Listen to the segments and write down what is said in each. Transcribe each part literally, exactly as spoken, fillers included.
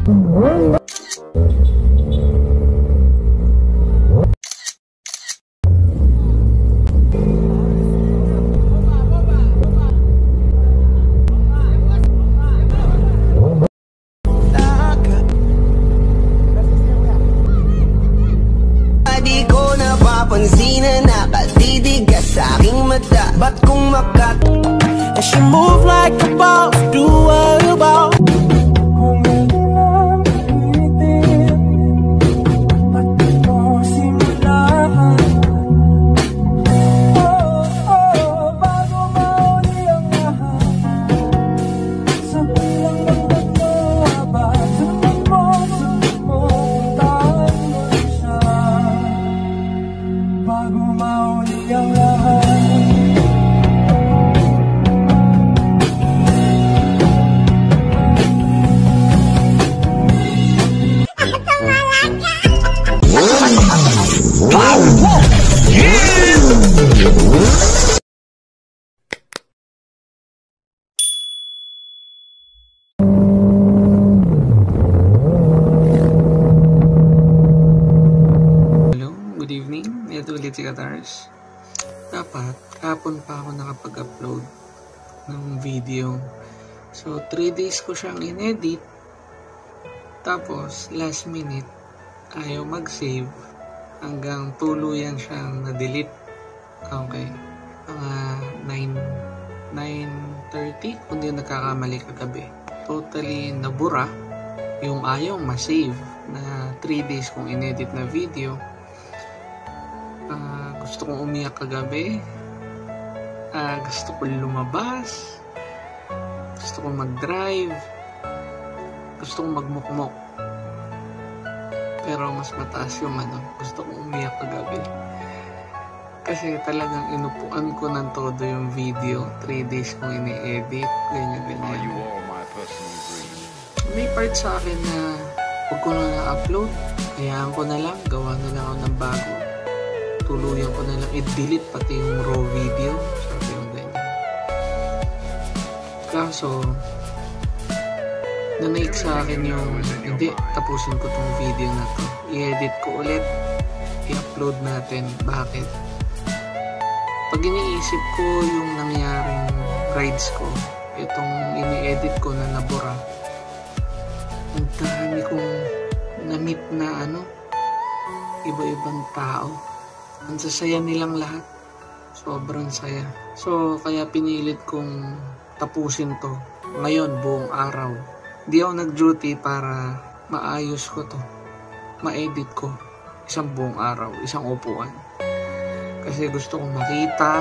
Pansin na nakatidigas sa aking mata. Ba't kung makat and she move like a boss, do what you want. Kung ilan itin at ito simulahan. Oh, oh, bago mauli ang lahat. Sabi lang ng bato, abad sunod mo, sunod mo, puntahan mo siya. Bago mauli ang lahat. Good evening, ito ulit si Katars. Dapat, hapon pa ako nakapag-upload ng video. So, three days ko siyang in-edit. Tapos, last minute, ayaw mag-save. Hanggang tuluyan siyang na-delete. Okay. Mga nine thirty, kung di nagkakamali kagabi. Totally nabura yung ayaw ma-save na three days kong in-edit na video. Uh, gusto kong umiyak kagabi, uh, gusto kong lumabas, gusto kong mag-drive, gusto kong magmukmok, pero mas mataas yung ano, gusto kong umiyak kagabi kasi talagang inupuan ko ng todo yung video. Three days kong ini-edit, ganyan ganyan. May part sa akin na huwag ko na na-upload, hayaan ko na lang, gawa na lang ako ng bago, tuluyan ko na lang i-delete pati yung raw video, sabi yung ganyan. Kaso nanaig sa akin yung hindi, tapusin ko tong video na to, i-edit ko ulit, i-upload natin. Bakit? Pag iniisip ko yung nangyaring rides ko, itong ini-edit ko na nabura, ang dami kong na-meet na ano, iba-ibang tao. Ang sasaya nilang lahat. Sobrang saya. So, kaya pinilit kong tapusin to. Ngayon, buong araw. Di ako nag-duty para maayos ko to. Ma-edit ko. Isang buong araw. Isang upuan. Kasi gusto kong makita.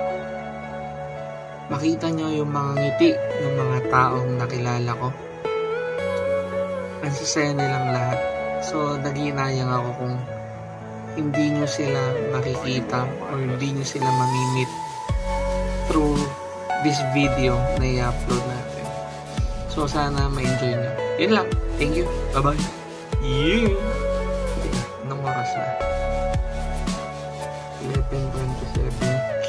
Makita nyo yung mga ngiti ng mga taong nakilala ko. Ang sasaya nilang lahat. So, nag-iinayang ako kung hindi nyo sila makikita or hindi nyo sila mamimit through this video na i-upload natin. So, sana ma-enjoy nyo. Yun lang. Thank you. Bye-bye. Yeah! Anong oras na? eleven twenty-seven.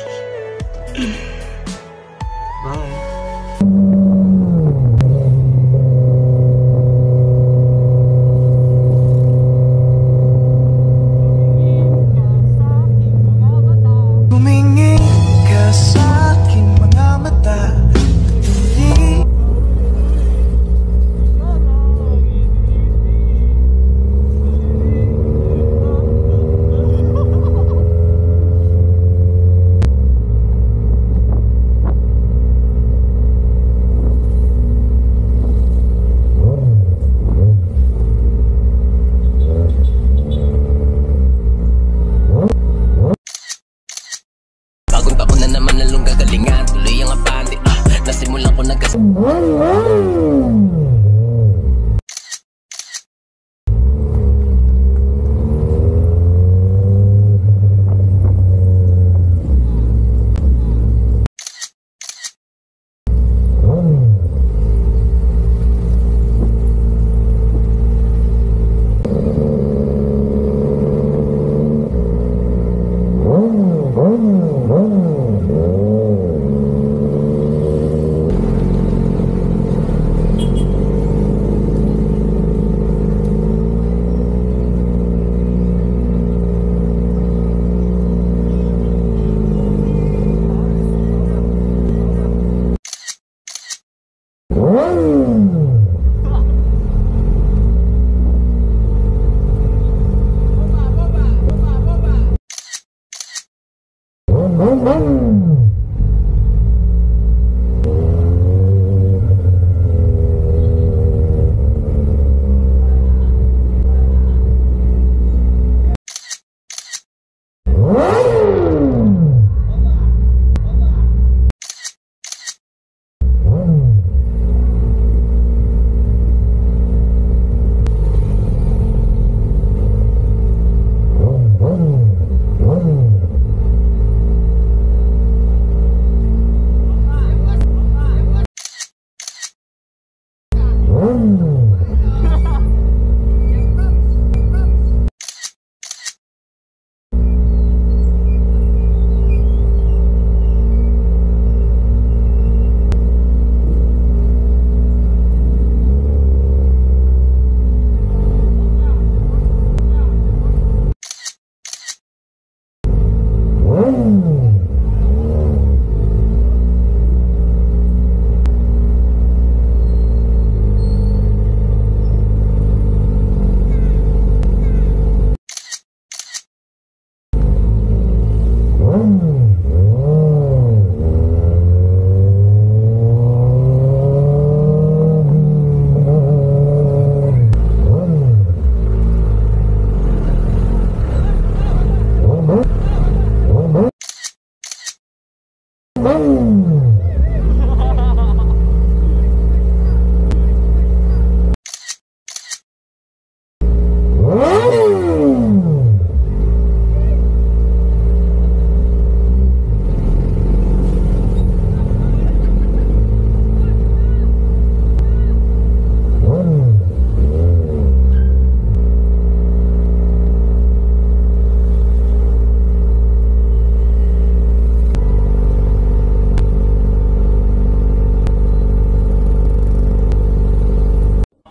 Bye!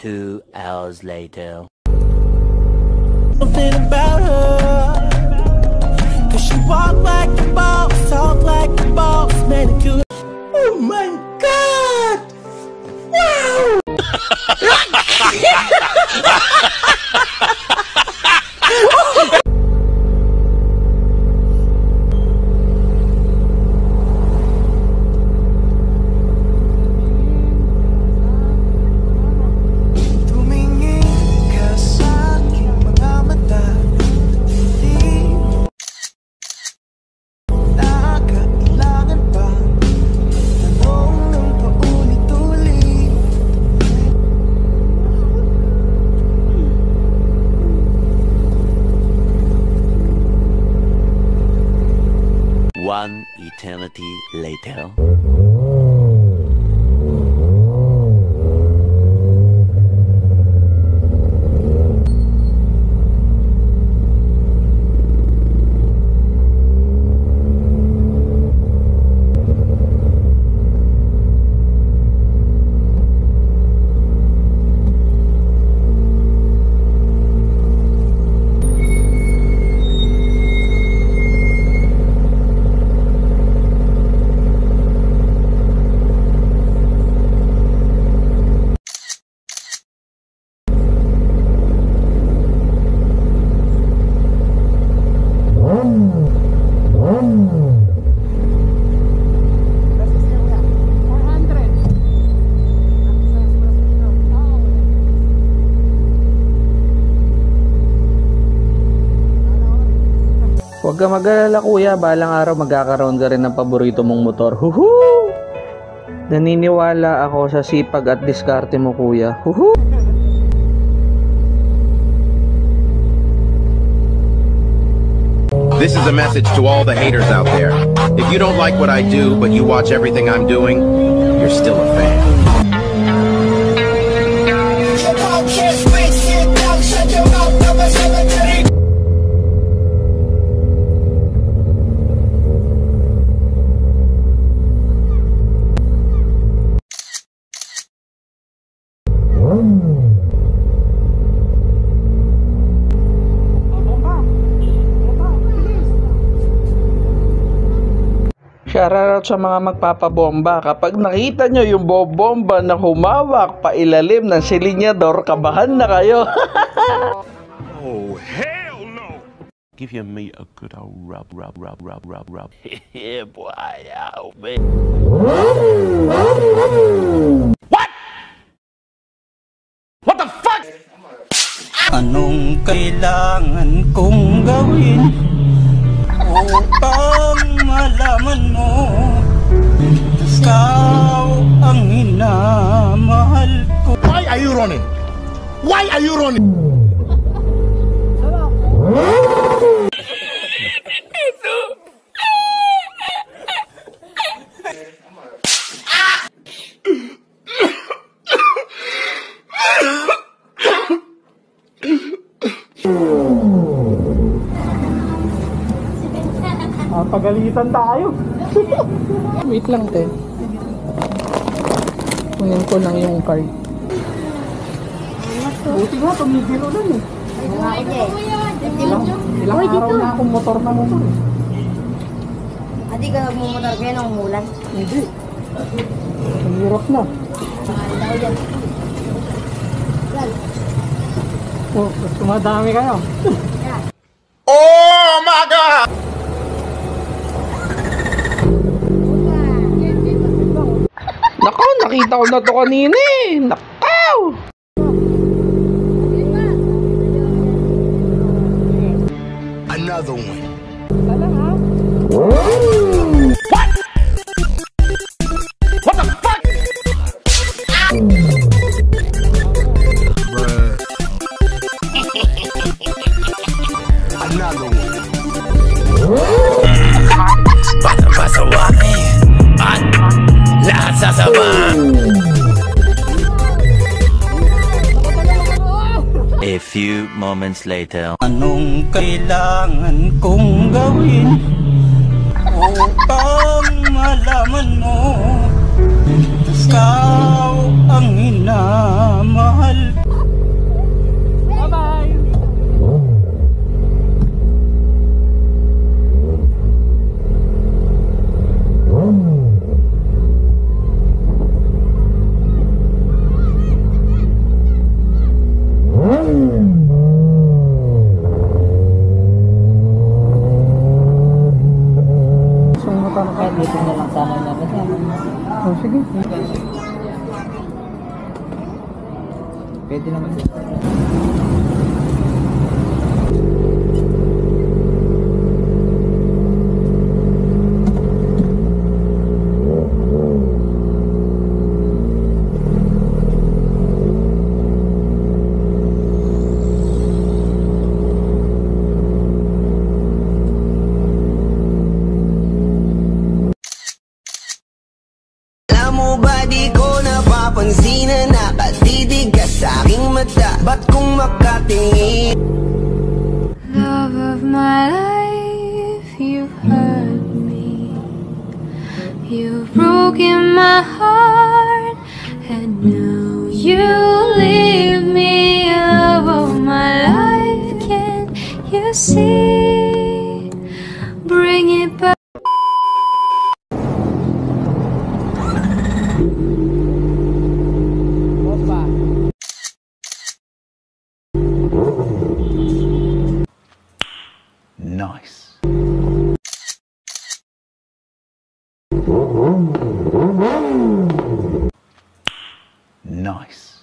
Two hours later. Something about her, cause she walk like a boss, talk like a boss, manicure. Oh my god! Wow! One eternity later. Huwag ka mag-alala kuya, balang araw magkakaroon ka rin ng paborito mong motor. Huhu! Naniniwala ako sa sipag at diskarte mo kuya. Huhu! This is a message to all the haters out there. If you don't like what I do, but you watch everything I'm doing, you're still a fan. Shoutout sa mga magpapabomba. Kapag nakita nyo yung bobomba na humawak pa ilalim ng silinyador, kabahan na kayo. Oh, hell no! Give your meat a good old rub, rub, rub, rub, rub, rub. Yeah, boy, oh, man. What? What the fuck? Anong kailangan kong gawin upang malaman mo ikaw ang hinamahal ko? Why are you running? Why are you running? Ah, pagalitan tayo. Wait lang, te. Kunin ko lang yung card. Buti nga, tumigil ulan eh. Ilang, ilang araw na akong motor na motor eh. Hindi ka nagmumotor kaya nung umulan? Hindi. Ang hirap na. Ang tao dyan. Yan. Oh, tumadami kayo. Oh my God! Nako, nakita ko na to kanina eh. Nakaw! Another one. Tala ha? What? What the fuck? Bruh. Another one. Pasawami at lahat sasabang. A few moments later. Anong kailangan kong gawin upang malaman mo ikaw ang hinamahal ko? Pwede naman din. Di ko napapansin na nakatidig ka sa aking mata. Ba't kung makatingin? Love of my life, you hurt me. You've broken my heart, and now you leave me. Love of my life, can't you see? Bring it back. Nice. Nice.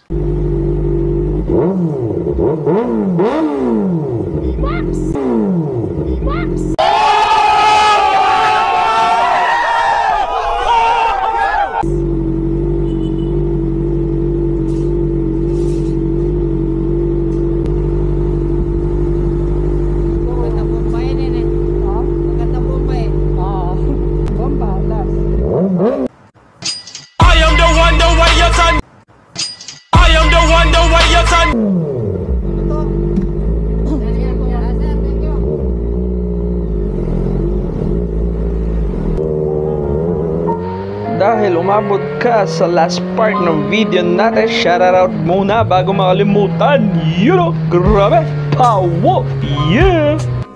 Dahil umabot ka sa last part ng video natin, shoutout muna bago makalimutan. You know, grabe, power, yeah!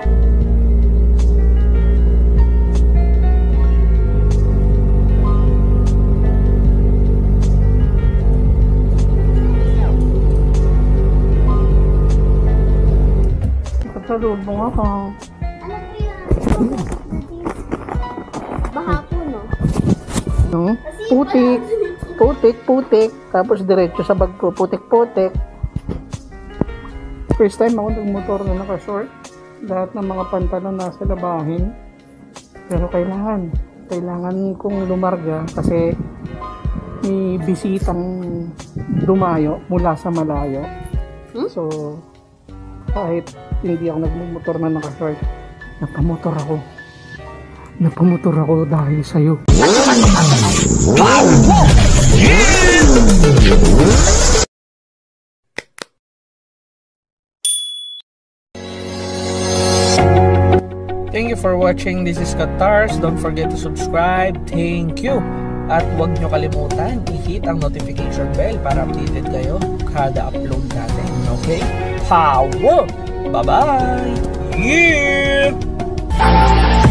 Salud mo nga ka. Ano po yan? Baha po, no? No? Putik, putik, putik. Tapos diretso sa bag ko, putik-putik. First time ako nagmotor na naka-short. Lahat ng mga pantalon nasa labahin. Pero kailangan, kailangan kong lumarga kasi may bisitang dumayo mula sa malayo. Hmm? So, kahit hindi ako nagmumotor na naka-short, napamotor ako. Napamotor ako dahil sa'yo. Thank you for watching. This is Katars. Don't forget to subscribe. Thank you. At huwag nyo kalimutan i-hit ang notification bell para updated kayo kada upload natin. Okay? Power! Bye-bye! Yeah!